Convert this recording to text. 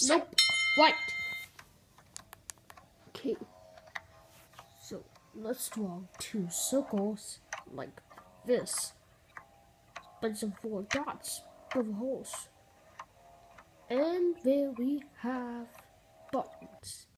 Nope. White. Okay. So let's draw 2 circles like this. But some 4 dots with holes. And there we have buttons.